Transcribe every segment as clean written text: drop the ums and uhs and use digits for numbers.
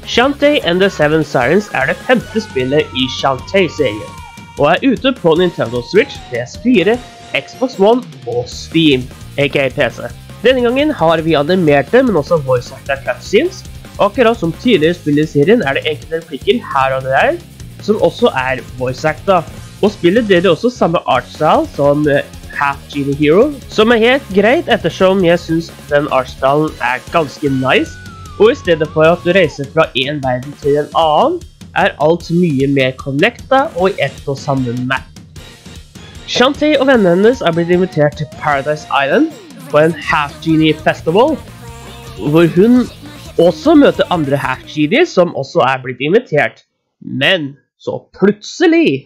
Shantae and the Seven Sirens er det 5. spillet i Shantae-serien, og er ute på Nintendo Switch, PS4, Xbox One og Steam, aka PC. Denne gangen har vi animerte, men også voice-acted cutscenes. Akkurat som tidligere spill i serien er det enkelte replikker her og der, som også er voice-acted. Og spillet deler også samme artstyle som Half Genie Hero, som er helt greit ettersom jeg synes den artstylen er ganske nice. Og i stedet for at du reiser fra en verden til en annen, er alt mye mer connectet og i ett og samme map. Shantae og vennene hennes er blitt invitert til Paradise Island på en Half Genie Festival, hvor hun også møter andre Half Genies som også er blitt invitert. Men så plutselig...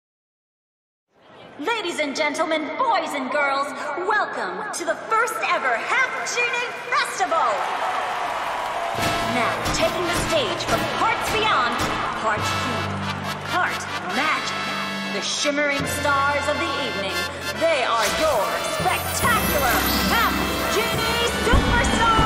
Ladies and gentlemen, boys and girls, welcome to the first ever Half Genie Festival! Now, taking the stage from parts beyond, part human, part magic. The shimmering stars of the evening, they are your spectacular Half Genie Superstars!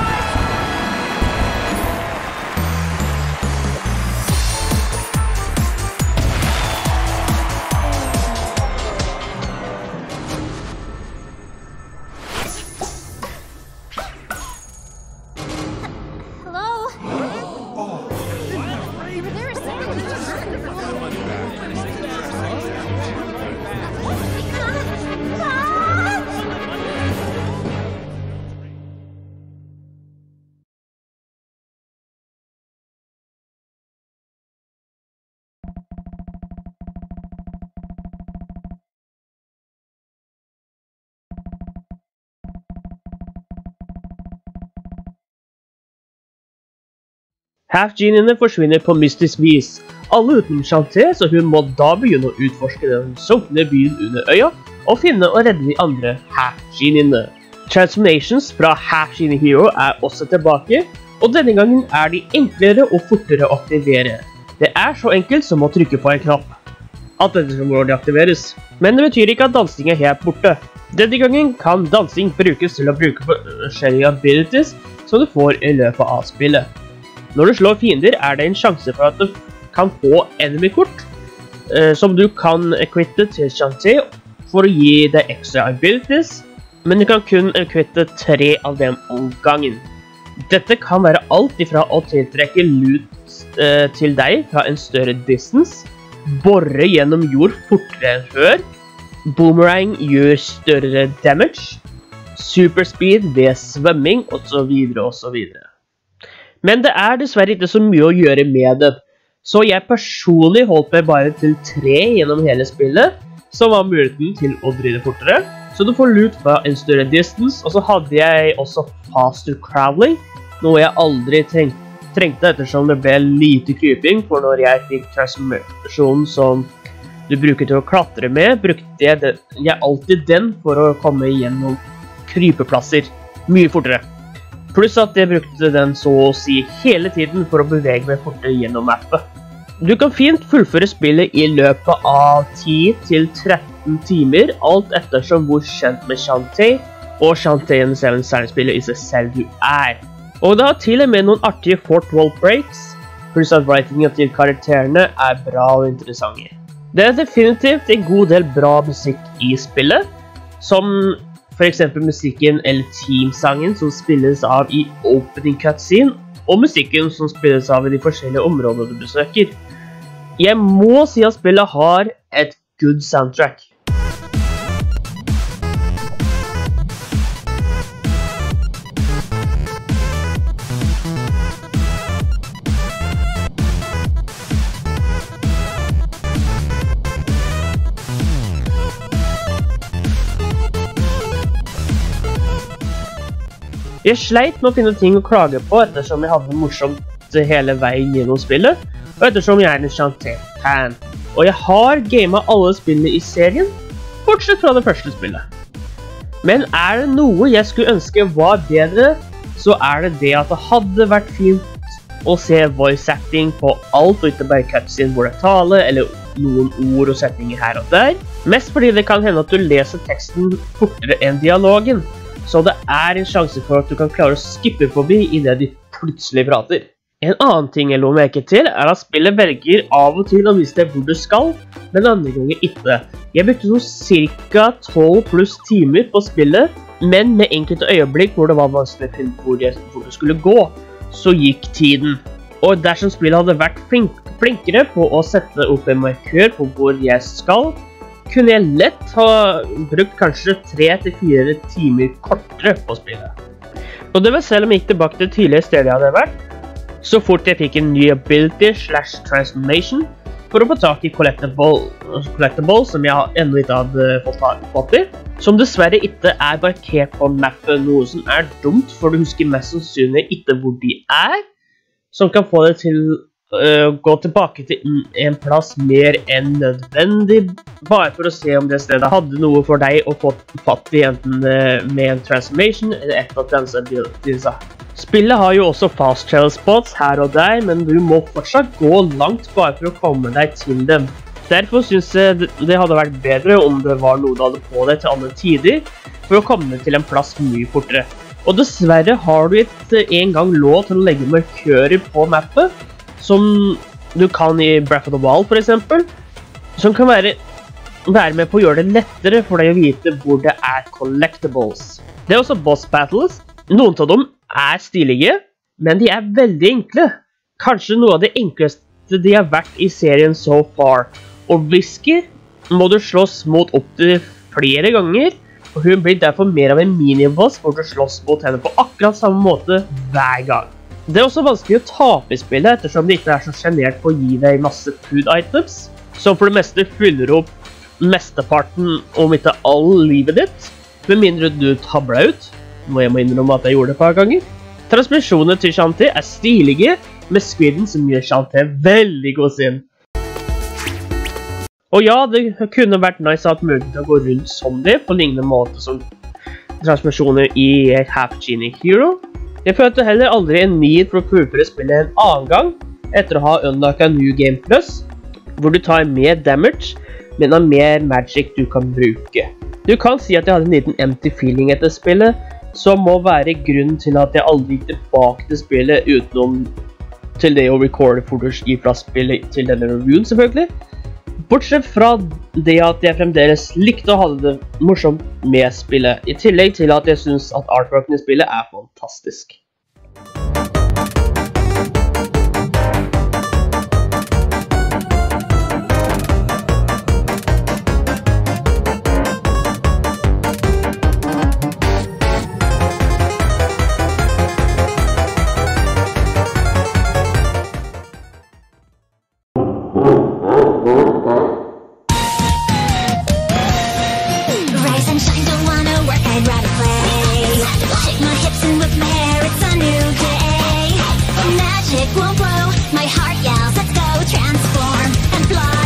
Half-geniene forsvinner på mystisk vis, alle uten Shantae, så hun må da begynne å utforske den sunkne byen under øya, og finne og redde de andre Half-geniene. Transformations fra Half-Genie Hero er også tilbake, og denne gangen er de enklere og fortere å aktivere. Det er så enkelt som å trykke på en knapp. Alt dette som hvor det aktiveres. Men det betyr ikke at dansing er helt borte. Denne gangen kan dansing brukes til å bruke forskjellige abilities som du får i løpet av spillet. Når du slår fiender er det en sjanse for at du kan få enemy-kort som du kan equitte til Shantae for å gi deg ekstra abilities, men du kan kun equitte 3 av dem om gangen. Dette kan være alt ifra å tiltrekke loot til deg fra en større distance, borre gjennom jord fortere enn før, boomerang gjør større damage, superspeed ved svømming, og så videre og så videre. Men det er dessverre ikke så mye å gjøre med det, så jeg personlig holdt meg bare til 3 gjennom hele spillet, som var muligheten til å drive fortere, så du får loot fra en større distance, og så hadde jeg også faster traveling, noe jeg aldri trengte ettersom det ble lite kryping, for når jeg fikk transformasjonen som du bruker til å klatre med, brukte jeg alltid den for å komme gjennom krypeplasser mye fortere. Pluss at jeg brukte den så å si hele tiden for å bevege meg fortere gjennom mappet. Du kan fint fullføre spillet i løpet av 10 til 13 timer, alt ettersom hvor kjent med Shantae og Shantae and the Seven Sirens-spillet i seg selv du er. Og det har til og med noen artige fourth wall breaks, pluss at writingen til karakterene er bra og interessante. Det er definitivt en god del bra musikk i spillet, som for eksempel musikken eller teamsangen som spilles av i opening cutscene, og musikken som spilles av i de forskjellige områdene du besøker. Jeg må si at spillet har et good soundtrack. Jeg sleit med å finne ting å klage på ettersom jeg hadde det morsomt hele veien gjennom spillet, og ettersom jeg er en Shantae-fan. Og jeg har gamet alle spillene i serien, bortsett fra det første spillet. Men er det noe jeg skulle ønske var bedre, så er det det at det hadde vært fint å se voice acting på alt, og ikke bare cutscene hvor det taler, eller noen ord og setninger her og der. Mest fordi det kan hende at du leser teksten fortere enn dialogen. Så det er en sjanse for at du kan klare å skippe forbi i det de plutselig prater. En annen ting jeg lå merke til at spillet velger av og til å vise deg hvor du skal, men andre ganger ikke. Jeg brukte sånn cirka 12 pluss timer på spillet, men med enkelte øyeblikk hvor det var vanskelig å finne hvor du skulle gå, så gikk tiden. Og dersom spillet hadde vært flinkere på å sette opp en markør på hvor jeg skal, kunne jeg lett ha brukt kanskje 3-4 timer kortere på spillet. Og det var selv om jeg gikk tilbake til tidligere steder jeg hadde vært, så fort jeg fikk en ny ability/transformation for å få tak i collectible som jeg enda ikke hadde fått i, som dessverre ikke er markert på mappet, noe som er dumt, for du husker mest sannsynlig ikke hvor de er, som kan få deg til å gå tilbake til en plass mer enn nødvendig, bare for å se om det stedet hadde noe for deg å få fatt i, enten med en transformation eller et av transabilitiesa. Spillet har jo også fast travel spots her og der, men du må fortsatt gå langt bare for å komme deg til dem. Derfor synes jeg det hadde vært bedre om det var noe du hadde på deg til andre tider, for å komme til en plass mye fortere. Og dessverre har du ikke en gang lov til å legge markører på mappet, som du kan i Breath of the Wild for eksempel, som kan være med på å gjøre det lettere for deg å vite hvor det er collectibles. Det er også boss battles. Noen av dem er stilige, men de er veldig enkle. Kanskje noe av det enkleste de har vært i serien so far. Og Whisker må du slåss mot opp til flere ganger, og hun blir derfor mer av en miniboss hvor du slåss mot henne på akkurat samme måte hver gang. Det er også vanskelig å tape i spillet, ettersom de ikke er så genert på å gi deg masse food items, som for det meste fyller opp mesteparten, om ikke all livet ditt, med mindre du tabler ut, noe jeg må innrømme at jeg gjorde det et par ganger. Transmisjonene til Shantae er stilige, med squidden som gjør Shantae veldig god sinn. Og ja, det kunne vært nice at mulighet å gå rundt som det, på lignende måte som transmisjoner i Half Genie Hero. Jeg følte heller aldri en need for å fullføre spillet en annen gang, etter å ha unlocka New Game Plus, hvor du tar mer damage, men har mer magic du kan bruke. Du kan si at jeg hadde en liten empty feeling etter spillet, som må være grunnen til at jeg aldri gikk tilbake til spillet utenom til det å recorde footage fra spillet til denne reviewen selvfølgelig. Bortsett fra det at jeg fremdeles likte å ha det morsomt med spillet, i tillegg til at jeg synes at artworken i spillet er fantastisk. Won't blow, my heart yells, let's go, transform and fly.